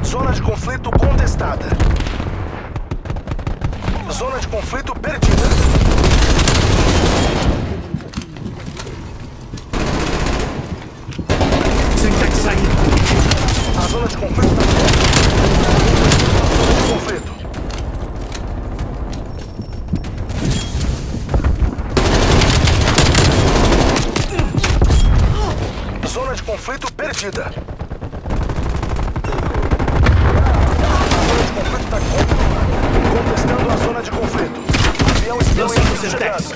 Zona de conflito contestada. Zona de conflito perdida. Semtex saindo. A zona de conflito está pronta. Zona de conflito. Zona de conflito perdida. A zona de conflito está contestando a zona de conflito. Avião espião chegando.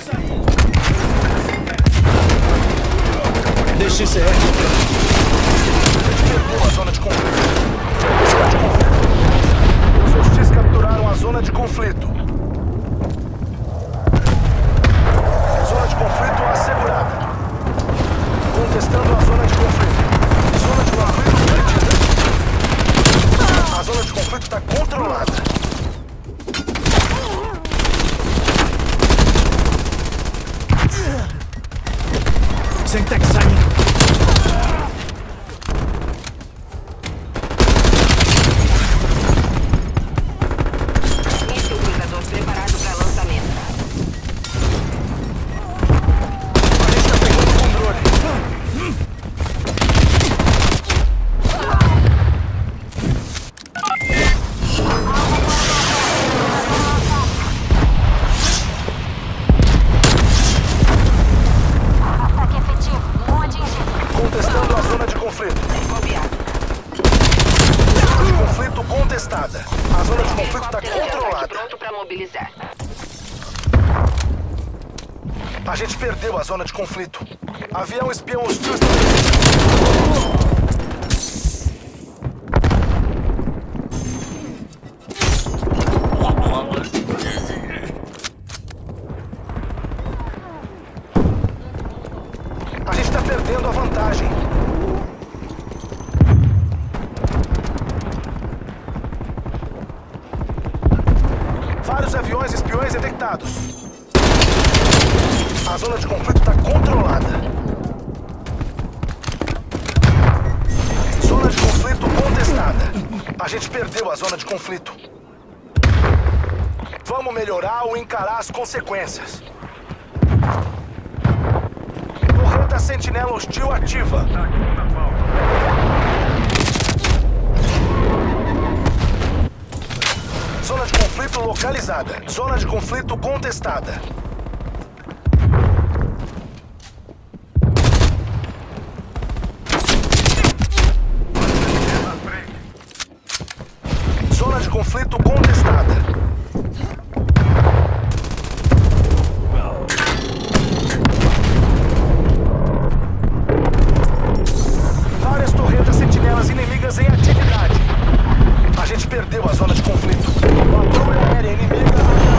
DXCR. Perdeu a zona de conflito. Zona de conflito. Os hostis capturaram a zona de conflito. Zona de conflito assegurada. Contestando a zona de conflito. Zona de conflito perdida. A zona de conflito está controlada. Semtex saindo. A zona de conflito está controlada. Pronto para mobilizar. A gente perdeu a zona de conflito. Avião espião hostil A gente está perdendo a vantagem. Vários aviões espiões detectados. A zona de conflito está controlada. Zona de conflito contestada. A gente perdeu a zona de conflito. Vamos melhorar ou encarar as consequências. Torreta sentinela hostil ativa. Zona de conflito localizada. Zona de conflito contestada. Zona de conflito contestada. Várias torretas sentinelas inimigas em atividade. A gente perdeu a zona de conflito. Patrulha aérea inimiga.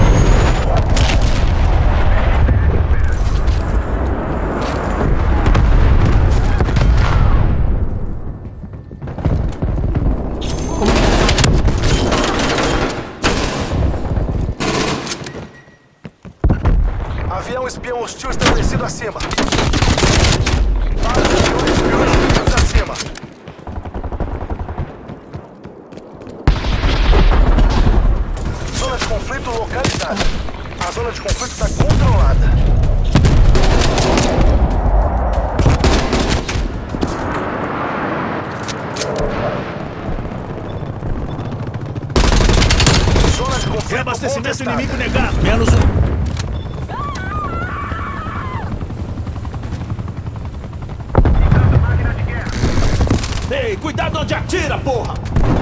Avião espião hostil estabelecido acima. Vários aviões espiões inimigos acima. Zona de conflito localizada. A zona de conflito está controlada. Zona de conflito Reabastecimento contestada. inimigo negado. Menos um. Ei, cuidado onde atira, porra!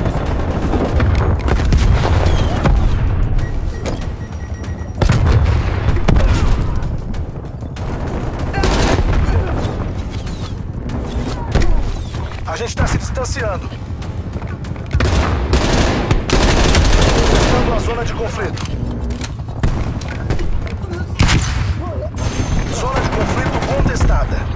A gente está se distanciando. Testando a zona de conflito. Zona de conflito contestada.